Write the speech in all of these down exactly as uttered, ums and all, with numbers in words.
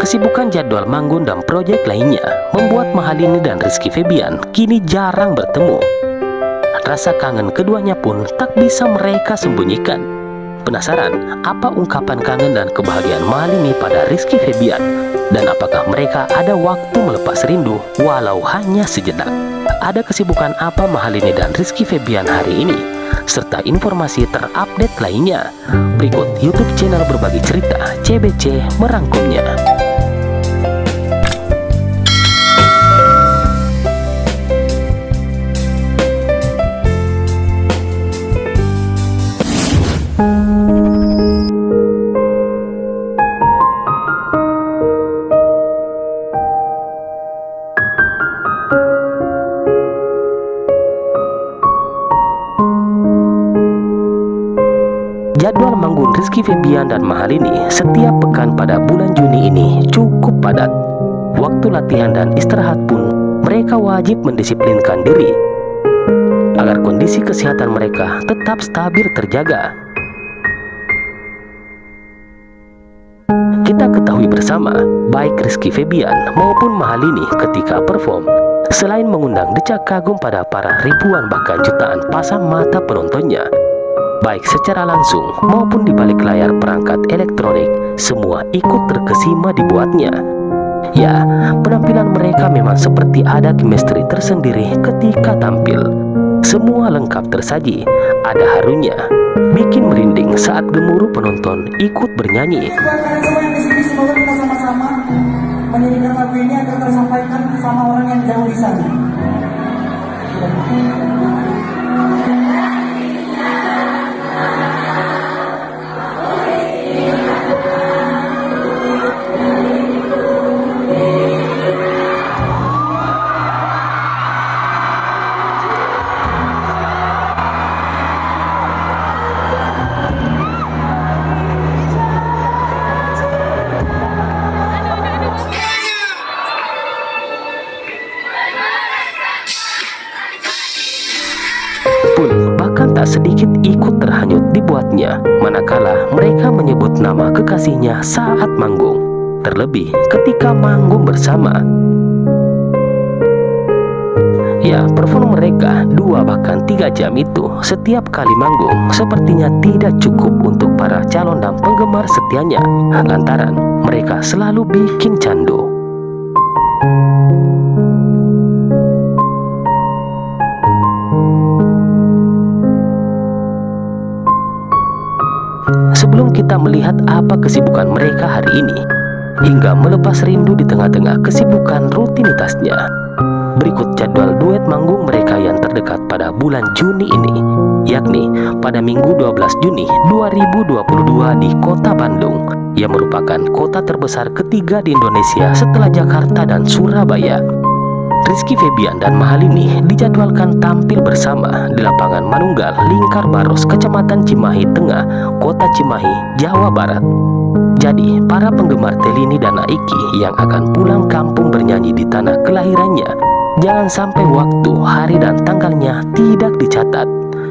Kesibukan jadwal manggung dan proyek lainnya membuat Mahalini dan Rizky Febian kini jarang bertemu. Rasa kangen keduanya pun tak bisa mereka sembunyikan. Penasaran apa ungkapan kangen dan kebahagiaan Mahalini pada Rizky Febian? Dan apakah mereka ada waktu melepas rindu walau hanya sejenak? Ada kesibukan apa Mahalini dan Rizky Febian hari ini? Serta informasi terupdate lainnya. Berikut YouTube channel Berbagi Cerita C B C merangkumnya. Jadwal manggung Rizky Febian dan Mahalini setiap pekan pada bulan Juni ini cukup padat. Waktu latihan dan istirahat pun mereka wajib mendisiplinkan diri agar kondisi kesehatan mereka tetap stabil terjaga. Kita ketahui bersama, baik Rizky Febian maupun Mahalini ketika perform, selain mengundang decak kagum pada para ribuan bahkan jutaan pasang mata penontonnya, baik secara langsung maupun di balik layar perangkat elektronik, semua ikut terkesima dibuatnya. Ya, penampilan mereka memang seperti ada chemistry tersendiri ketika tampil. Semua lengkap tersaji, ada harunya, bikin merinding saat gemuruh penonton ikut bernyanyi. Buat kalian semua yang disini, semoga kita sama-sama menyanyikan lagu ini agar tersampaikan sama orang yang jauh di sana. Pun bahkan tak sedikit ikut terhanyut dibuatnya manakala mereka menyebut nama kekasihnya saat manggung, terlebih ketika manggung bersama. Ya, perform mereka dua bahkan tiga jam itu setiap kali manggung sepertinya tidak cukup untuk para calon dan penggemar setianya, lantaran mereka selalu bikin candu. Sebelum kita melihat apa kesibukan mereka hari ini, hingga melepas rindu di tengah-tengah kesibukan rutinitasnya, berikut jadwal duet manggung mereka yang terdekat pada bulan Juni ini, yakni pada Minggu dua belas Juni dua ribu dua puluh dua di Kota Bandung, yang merupakan kota terbesar ketiga di Indonesia setelah Jakarta dan Surabaya. Rizky Febian dan Mahalini dijadwalkan tampil bersama di lapangan Manunggal, Lingkar Baros, Kecamatan Cimahi Tengah, Kota Cimahi, Jawa Barat. Jadi, para penggemar Telini dan Aiki yang akan pulang kampung bernyanyi di tanah kelahirannya, jangan sampai waktu, hari, dan tanggalnya tidak dicatat.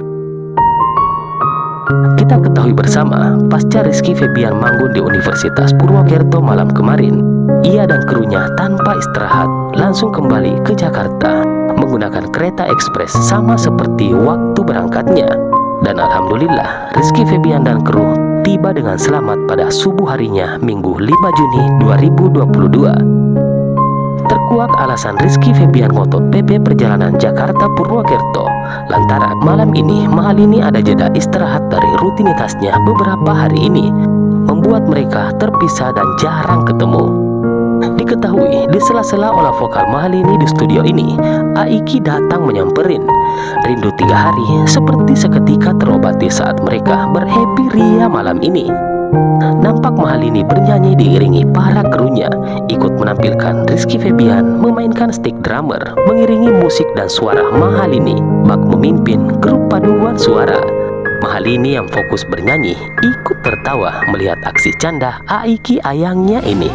Kita ketahui bersama, pasca Rizky Febian manggung di Universitas Purwokerto malam kemarin, ia dan krunya tanpa istirahat langsung kembali ke Jakarta menggunakan kereta ekspres sama seperti waktu berangkatnya. Dan alhamdulillah, Rizky Febian dan kru tiba dengan selamat pada subuh harinya Minggu lima Juni dua ribu dua puluh dua. Terkuak alasan Rizky Febian ngotot P P perjalanan Jakarta Purwokerto lantaran malam ini Mahalini ada jeda istirahat dari rutinitasnya beberapa hari ini, membuat mereka terpisah dan jarang ketemu. Diketahui di sela-sela olah vokal Mahalini di studio ini, Aiki datang menyamperin. Rindu tiga hari seperti seketika terobati saat mereka berhappy ria malam ini. Nampak Mahalini bernyanyi diiringi para krunya, ikut menampilkan Rizky Febian memainkan stick drummer, mengiringi musik dan suara Mahalini bak memimpin grup paduan suara. Mahalini yang fokus bernyanyi ikut tertawa melihat aksi canda Aiki ayangnya ini.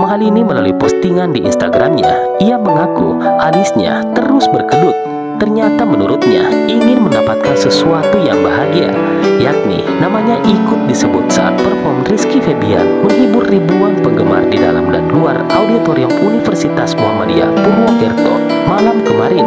hal ini melalui postingan di Instagramnya. Ia mengaku alisnya terus berkedut. Ternyata menurutnya ingin mendapatkan sesuatu yang bahagia, yakni namanya ikut disebut saat perform Rizky Febian menghibur ribuan penggemar di dalam dan luar auditorium Universitas Muhammadiyah Purwokerto malam kemarin.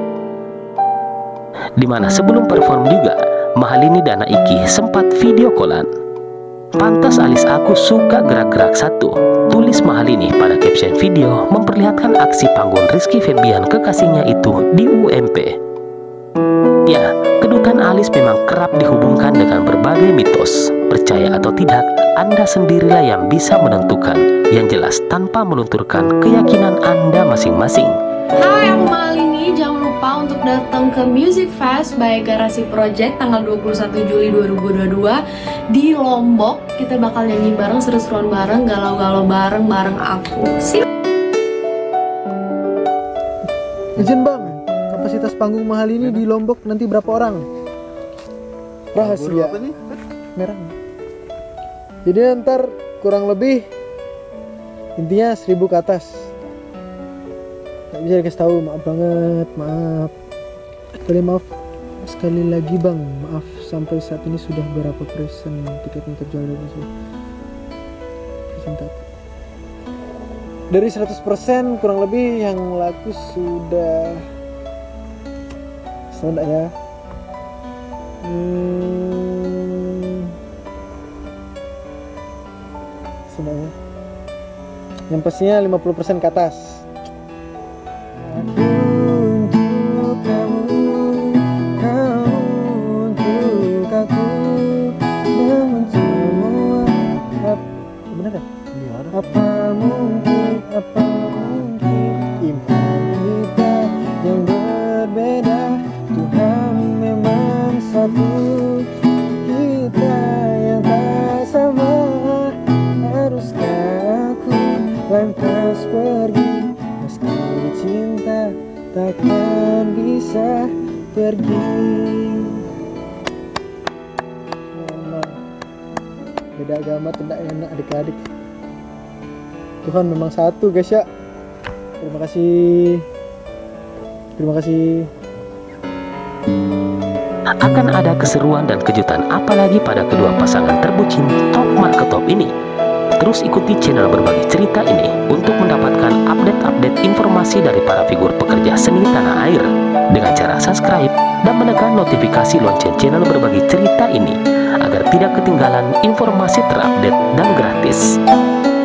Dimana sebelum perform juga, Mahalini dan Iki sempat video callan. Pantas alis aku suka gerak-gerak satu, tulis Mahalini pada caption video memperlihatkan aksi panggung Rizky Febian kekasihnya itu di U M P. Ya, kedutan alis memang kerap dihubungkan dengan berbagai mitos. Percaya atau tidak, Anda sendirilah yang bisa menentukan. Yang jelas tanpa melunturkan keyakinan Anda masing-masing. Hai, aku Mahalini. Jangan lupa untuk datang ke Music Fest by Garasi Project tanggal dua puluh satu Juli dua ribu dua puluh dua di Lombok. Kita bakal nyanyi bareng, seru-seruan bareng, galau-galau bareng bareng aku. See you. Izin bang, kapasitas panggung Mahalini di Lombok nanti berapa orang? Rahasia. Merah. Jadi ntar kurang lebih intinya seribu ke atas. Gak bisa dikasih tahu, maaf banget, maaf. Sekali maaf, sekali lagi bang, maaf sampai saat ini sudah berapa persen tiket yang terjual dari sini? Dari seratus persen kurang lebih yang laku sudah sudah ya. Hmm, sudah ya. Yang pastinya lima puluh persen ke atas. Apa mungkin, apa mungkin iman kita yang berbeda, Tuhan memang satu, kita yang tak sama. Haruskah aku lantas pergi, meski cinta takkan bisa pergi. Memang beda agama tidak enak adik-adik. Tuhan memang satu guys ya. Terima kasih. Terima kasih. Akan ada keseruan dan kejutan apalagi pada kedua pasangan terbucin top marketop ini. Terus ikuti channel Berbagi Cerita ini untuk mendapatkan update-update informasi dari para figur pekerja seni tanah air dengan cara subscribe dan menekan notifikasi lonceng channel Berbagi Cerita ini agar tidak ketinggalan informasi terupdate dan gratis.